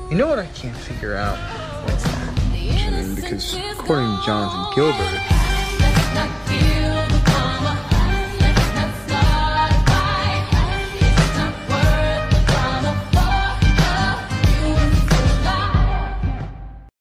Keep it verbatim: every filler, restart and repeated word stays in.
You know what I can't figure out? What's that? Because according to Jonathan Gilbert,